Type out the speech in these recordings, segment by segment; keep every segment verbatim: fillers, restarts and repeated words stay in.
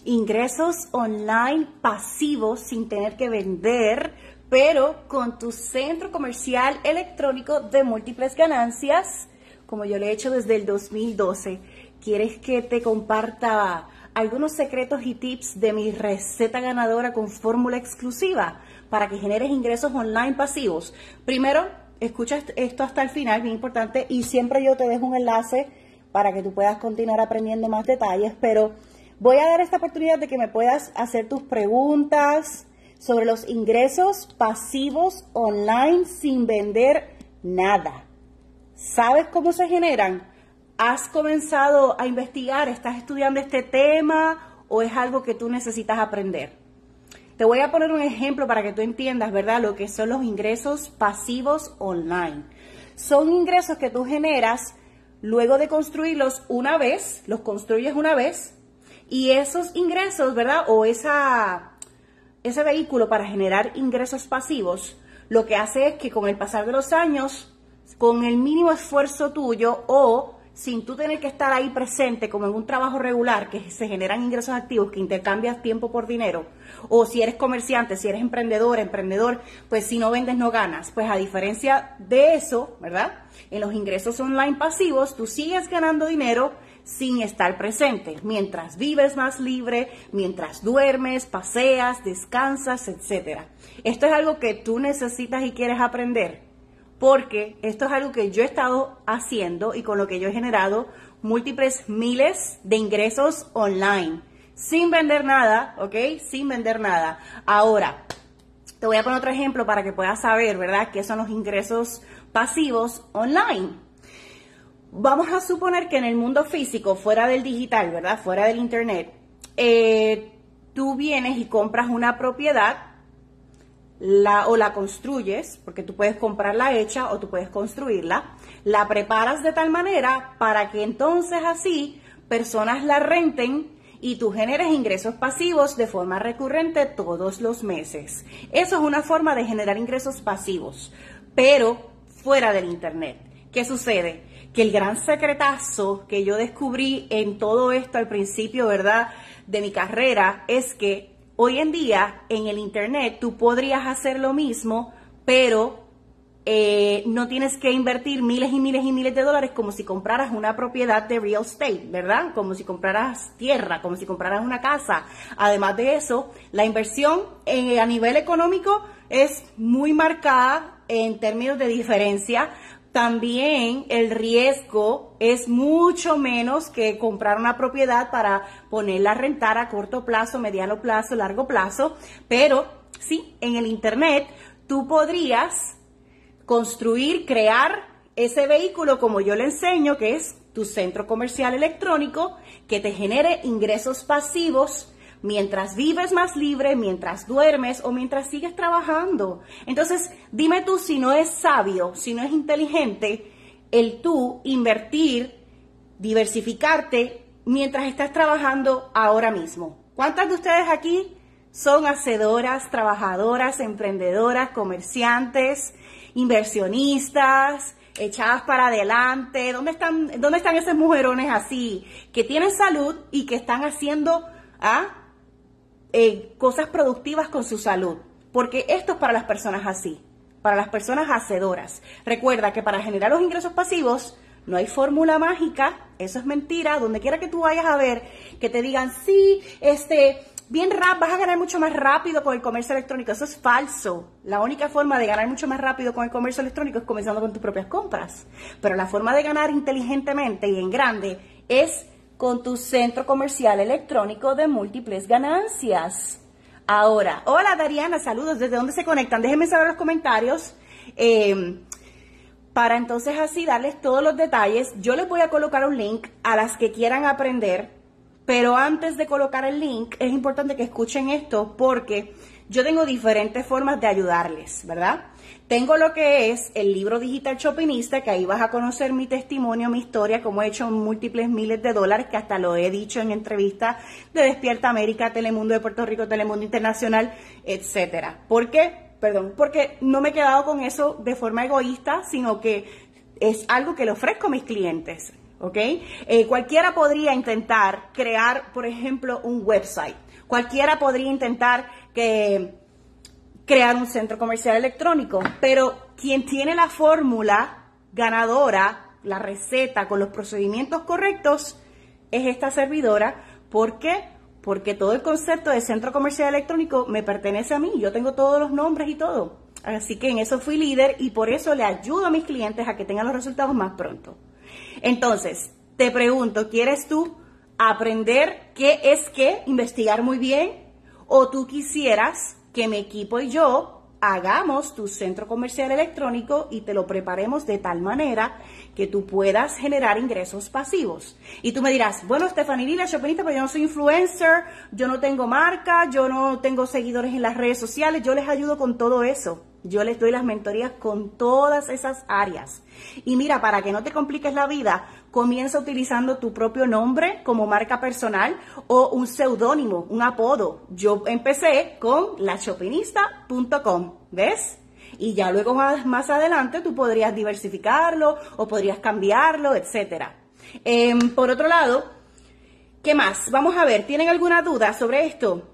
ingresos online pasivos sin tener que vender, pero con tu centro comercial electrónico de múltiples ganancias, como yo lo he hecho desde el dos mil doce. ¿Quieres que te comparta algunos secretos y tips de mi receta ganadora con fórmula exclusiva para que generes ingresos online pasivos? Primero, escucha esto hasta el final, bien importante, y siempre yo te dejo un enlace para que tú puedas continuar aprendiendo más detalles, pero voy a dar esta oportunidad de que me puedas hacer tus preguntas sobre los ingresos pasivos online sin vender nada. ¿Sabes cómo se generan? ¿Has comenzado a investigar? ¿Estás estudiando este tema o es algo que tú necesitas aprender? Te voy a poner un ejemplo para que tú entiendas, ¿verdad?, lo que son los ingresos pasivos online. Son ingresos que tú generas luego de construirlos una vez, los construyes una vez, y esos ingresos, ¿verdad?, o esa, ese vehículo para generar ingresos pasivos, lo que hace es que con el pasar de los años, con el mínimo esfuerzo tuyo o sin tú tener que estar ahí presente como en un trabajo regular que se generan ingresos activos, que intercambias tiempo por dinero, o si eres comerciante, si eres emprendedor, emprendedor, pues si no vendes no ganas. Pues a diferencia de eso, ¿verdad?, en los ingresos online pasivos tú sigues ganando dinero sin estar presente, mientras vives más libre, mientras duermes, paseas, descansas, etcétera. Esto es algo que tú necesitas y quieres aprender, porque esto es algo que yo he estado haciendo y con lo que yo he generado múltiples miles de ingresos online, sin vender nada, ¿ok? Sin vender nada. Ahora, te voy a poner otro ejemplo para que puedas saber, ¿verdad?, qué son los ingresos pasivos online. Vamos a suponer que en el mundo físico, fuera del digital, ¿verdad?, fuera del internet, eh, tú vienes y compras una propiedad, La, o la construyes, porque tú puedes comprarla hecha o tú puedes construirla, la preparas de tal manera para que entonces así personas la renten y tú generes ingresos pasivos de forma recurrente todos los meses. Eso es una forma de generar ingresos pasivos, pero fuera del internet. ¿Qué sucede? Que el gran secretazo que yo descubrí en todo esto al principio, ¿verdad?, de mi carrera, es que hoy en día, en el internet, tú podrías hacer lo mismo, pero eh, no tienes que invertir miles y miles y miles de dólares como si compraras una propiedad de real estate, ¿verdad? Como si compraras tierra, como si compraras una casa. Además de eso, la inversión eh, a nivel económico es muy marcada en términos de diferencia. También el riesgo es mucho menos que comprar una propiedad para ponerla a rentar a corto plazo, mediano plazo, largo plazo. Pero sí, en el internet tú podrías construir, crear ese vehículo como yo le enseño, que es tu centro comercial electrónico, que te genere ingresos pasivos mientras vives más libre, mientras duermes o mientras sigues trabajando. Entonces, dime tú si no es sabio, si no es inteligente el tú invertir, diversificarte mientras estás trabajando ahora mismo. ¿Cuántas de ustedes aquí son hacedoras, trabajadoras, emprendedoras, comerciantes, inversionistas, echadas para adelante? ¿Dónde están, dónde están esos mujerones así que tienen salud y que están haciendo ¿ah? Eh, cosas productivas con su salud? Porque esto es para las personas así, para las personas hacedoras. Recuerda que para generar los ingresos pasivos no hay fórmula mágica, eso es mentira. Donde quiera que tú vayas a ver que te digan, sí, este, bien rap, vas a ganar mucho más rápido con el comercio electrónico, eso es falso. La única forma de ganar mucho más rápido con el comercio electrónico es comenzando con tus propias compras. Pero la forma de ganar inteligentemente y en grande es con tu centro comercial electrónico de múltiples ganancias. Ahora, hola Dariana, saludos, ¿desde dónde se conectan? Déjenme saber en los comentarios, eh, para entonces así darles todos los detalles. Yo les voy a colocar un link a las que quieran aprender, pero antes de colocar el link, es importante que escuchen esto porque yo tengo diferentes formas de ayudarles, ¿verdad? Tengo lo que es el libro digital Shopinista, que ahí vas a conocer mi testimonio, mi historia, cómo he hecho múltiples miles de dólares, que hasta lo he dicho en entrevistas de Despierta América, Telemundo de Puerto Rico, Telemundo Internacional, etcétera. ¿Por qué? Perdón, porque no me he quedado con eso de forma egoísta, sino que es algo que le ofrezco a mis clientes. ¿ok? Eh, cualquiera podría intentar crear, por ejemplo, un website. Cualquiera podría intentar que, crear un centro comercial electrónico, pero quien tiene la fórmula ganadora, la receta con los procedimientos correctos, es esta servidora. ¿Por qué? Porque todo el concepto de centro comercial electrónico me pertenece a mí. Yo tengo todos los nombres y todo. Así que en eso fui líder y por eso le ayudo a mis clientes a que tengan los resultados más pronto. Entonces, te pregunto, ¿quieres tú aprender qué es qué, investigar muy bien? ¿O tú quisieras que mi equipo y yo hagamos tu centro comercial electrónico y te lo preparemos de tal manera que tú puedas generar ingresos pasivos? Y tú me dirás, bueno, Stephanie, la shopinista, pero yo no soy influencer, yo no tengo marca, yo no tengo seguidores en las redes sociales. Yo les ayudo con todo eso. Yo les doy las mentorías con todas esas áreas. Y mira, para que no te compliques la vida, comienza utilizando tu propio nombre como marca personal o un seudónimo, un apodo. Yo empecé con la shopinista punto com, ¿ves? Y ya luego más, más adelante tú podrías diversificarlo o podrías cambiarlo, etcétera. Eh, por otro lado, ¿qué más? Vamos a ver, ¿tienen alguna duda sobre esto?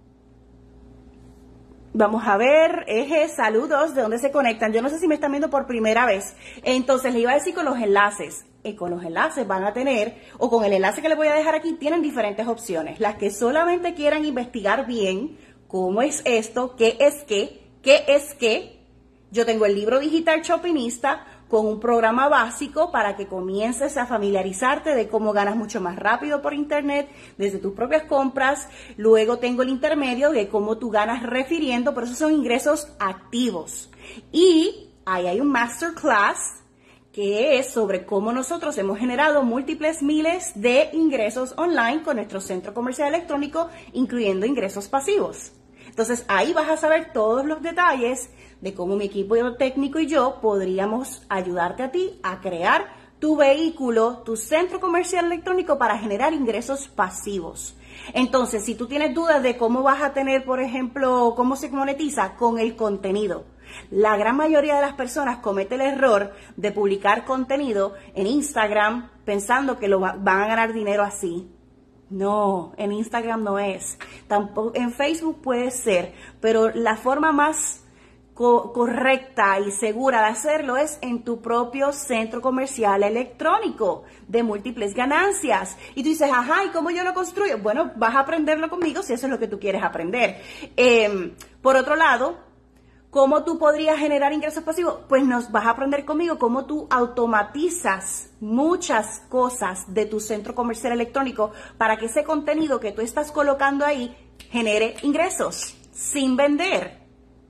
Vamos a ver, eje, saludos, ¿de dónde se conectan? Yo no sé si me están viendo por primera vez. Entonces, les iba a decir con los enlaces. Y con los enlaces van a tener, o con el enlace que les voy a dejar aquí, tienen diferentes opciones. Las que solamente quieran investigar bien cómo es esto, qué es qué, qué es qué. Yo tengo el libro digital Shopinista con un programa básico para que comiences a familiarizarte de cómo ganas mucho más rápido por internet, desde tus propias compras. Luego tengo el intermedio de cómo tú ganas refiriendo, pero esos son ingresos activos. Y ahí hay un masterclass que es sobre cómo nosotros hemos generado múltiples miles de ingresos online con nuestro centro comercial electrónico, incluyendo ingresos pasivos. Entonces ahí vas a saber todos los detalles de cómo mi equipo técnico y yo podríamos ayudarte a ti a crear tu vehículo, tu centro comercial electrónico para generar ingresos pasivos. Entonces, si tú tienes dudas de cómo vas a tener, por ejemplo, cómo se monetiza con el contenido, la gran mayoría de las personas comete el error de publicar contenido en Instagram pensando que lo va, van a ganar dinero así. No, en Instagram no es. Tampoco, en Facebook puede ser, pero la forma más co correcta y segura de hacerlo es en tu propio centro comercial electrónico de múltiples ganancias. Y tú dices, ajá, ¿y cómo yo lo construyo? Bueno, vas a aprenderlo conmigo si eso es lo que tú quieres aprender. Eh, por otro lado, ¿cómo tú podrías generar ingresos pasivos? Pues nos vas a aprender conmigo cómo tú automatizas muchas cosas de tu centro comercial electrónico para que ese contenido que tú estás colocando ahí genere ingresos sin vender.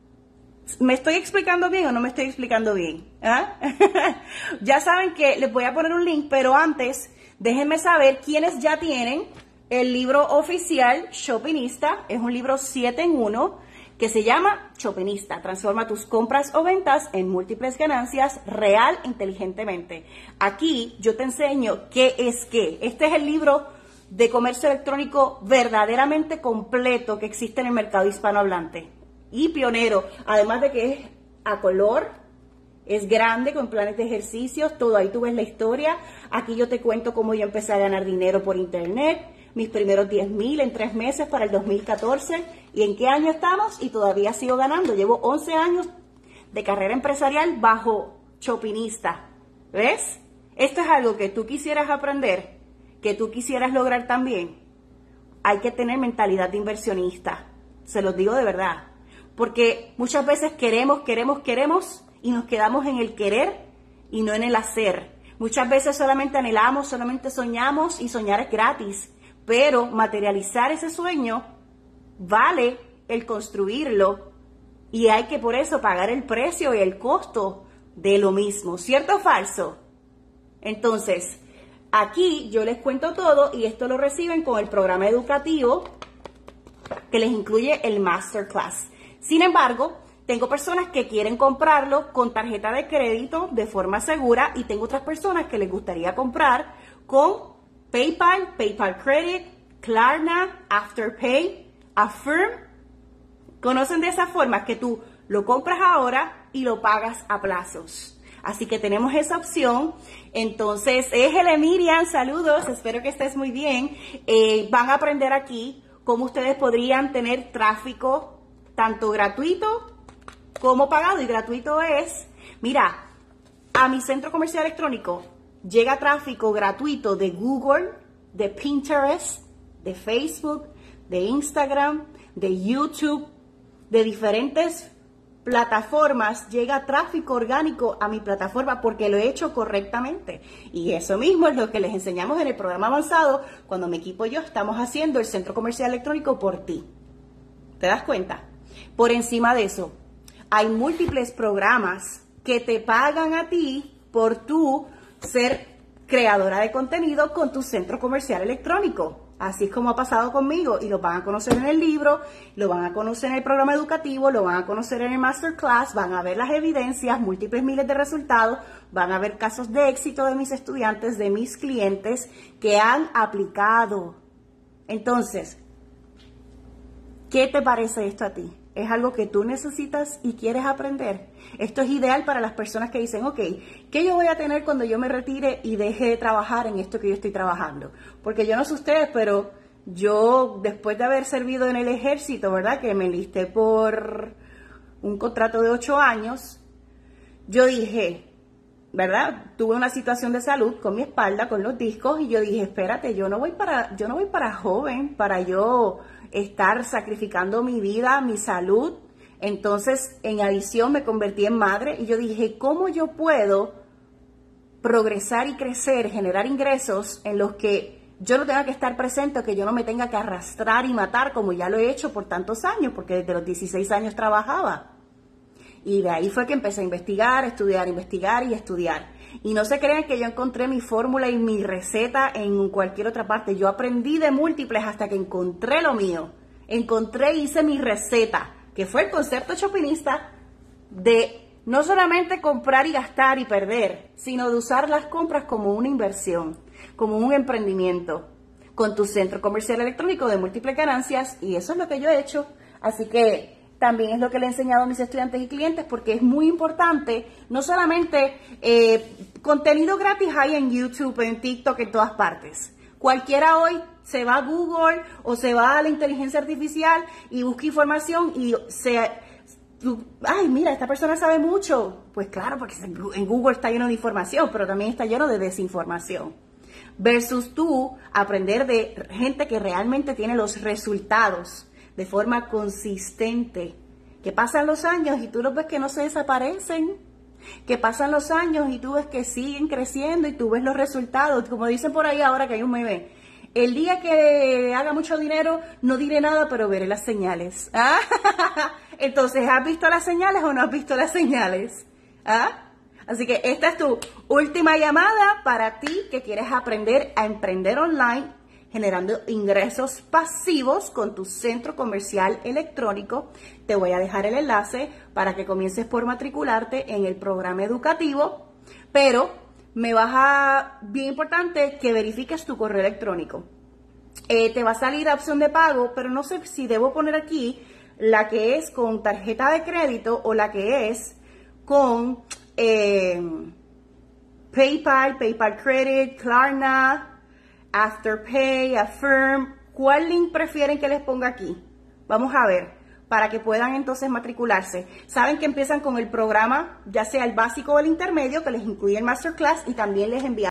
¿Me estoy explicando bien o no me estoy explicando bien? ¿Ah? Ya saben que les voy a poner un link, pero antes déjenme saber quiénes ya tienen el libro oficial Shopinista. Es un libro siete en uno que se llama Shopinista. Transforma tus compras o ventas en múltiples ganancias real e inteligentemente. Aquí yo te enseño qué es qué. Este es el libro de comercio electrónico verdaderamente completo que existe en el mercado hispanohablante. Y pionero, además de que es a color, es grande, con planes de ejercicios, todo ahí tú ves la historia. Aquí yo te cuento cómo yo empecé a ganar dinero por internet, mis primeros diez mil en tres meses para el dos mil catorce, y en qué año estamos, y todavía sigo ganando. Llevo once años de carrera empresarial bajo Shopinista. ¿Ves? Esto es algo que tú quisieras aprender, que tú quisieras lograr también. Hay que tener mentalidad de inversionista, se los digo de verdad. Porque muchas veces queremos, queremos, queremos y nos quedamos en el querer y no en el hacer. Muchas veces solamente anhelamos, solamente soñamos y soñar es gratis. Pero materializar ese sueño vale el construirlo y hay que por eso pagar el precio y el costo de lo mismo. ¿Cierto o falso? Entonces, aquí yo les cuento todo y esto lo reciben con el programa educativo que les incluye el Masterclass. Sin embargo, tengo personas que quieren comprarlo con tarjeta de crédito de forma segura y tengo otras personas que les gustaría comprar con PayPal, PayPal Credit, Klarna, Afterpay, Affirm. ¿Conocen de esa forma que tú lo compras ahora y lo pagas a plazos? Así que tenemos esa opción. Entonces, Égele Miriam, saludos, espero que estés muy bien. Eh, van a aprender aquí cómo ustedes podrían tener tráfico tanto gratuito como pagado. Y gratuito es, mira, a mi centro comercial electrónico llega tráfico gratuito de Google, de Pinterest, de Facebook, de Instagram, de YouTube, de diferentes plataformas. Llega tráfico orgánico a mi plataforma porque lo he hecho correctamente. Y eso mismo es lo que les enseñamos en el programa avanzado cuando mi equipo y yo estamos haciendo el centro comercial electrónico por ti. ¿Te das cuenta? Por encima de eso, hay múltiples programas que te pagan a ti por tú ser creadora de contenido con tu centro comercial electrónico. Así es como ha pasado conmigo y lo van a conocer en el libro, lo van a conocer en el programa educativo, lo van a conocer en el masterclass, van a ver las evidencias, múltiples miles de resultados, van a ver casos de éxito de mis estudiantes, de mis clientes que han aplicado. Entonces, ¿qué te parece esto a ti? ¿Es algo que tú necesitas y quieres aprender? Esto es ideal para las personas que dicen, ok, ¿qué yo voy a tener cuando yo me retire y deje de trabajar en esto que yo estoy trabajando? Porque yo no sé ustedes, pero yo después de haber servido en el ejército, ¿verdad? Que me enlisté por un contrato de ocho años, yo dije, ¿verdad? Tuve una situación de salud con mi espalda, con los discos, y yo dije, espérate, yo no voy para, yo no voy para joven, para yo estar sacrificando mi vida, mi salud. Entonces, en adición, me convertí en madre y yo dije, ¿cómo yo puedo progresar y crecer, generar ingresos en los que yo no tenga que estar presente o que yo no me tenga que arrastrar y matar como ya lo he hecho por tantos años? Porque desde los dieciséis años trabajaba. Y de ahí fue que empecé a investigar, estudiar, investigar y estudiar. Y no se crean que yo encontré mi fórmula y mi receta en cualquier otra parte. Yo aprendí de múltiples hasta que encontré lo mío. Encontré y hice mi receta, que fue el concepto chopinista de no solamente comprar y gastar y perder, sino de usar las compras como una inversión, como un emprendimiento, con tu centro comercial electrónico de múltiples ganancias. Y eso es lo que yo he hecho. Así que también es lo que le he enseñado a mis estudiantes y clientes, porque es muy importante, no solamente eh, contenido gratis hay en YouTube, en TikTok, en todas partes. Cualquiera hoy se va a Google o se va a la inteligencia artificial y busca información y se... Ay, mira, esta persona sabe mucho. Pues claro, porque en Google está lleno de información, pero también está lleno de desinformación. Versus tú aprender de gente que realmente tiene los resultados de forma consistente, que pasan los años y tú los ves que no se desaparecen, que pasan los años y tú ves que siguen creciendo y tú ves los resultados, como dicen por ahí ahora que hay un meme, el día que haga mucho dinero no diré nada, pero veré las señales. ¿Ah? Entonces, ¿has visto las señales o no has visto las señales? ¿Ah? Así que esta es tu última llamada para ti que quieres aprender a emprender online, generando ingresos pasivos con tu centro comercial electrónico. Te voy a dejar el enlace para que comiences por matricularte en el programa educativo, pero me vas a, bien importante, que verifiques tu correo electrónico. Eh, te va a salir la opción de pago, pero no sé si debo poner aquí la que es con tarjeta de crédito o la que es con eh, PayPal, PayPal Credit, Klarna, Afterpay, Affirm. ¿Cuál link prefieren que les ponga aquí? Vamos a ver, para que puedan entonces matricularse. Saben que empiezan con el programa, ya sea el básico o el intermedio, que les incluye el masterclass y también les envía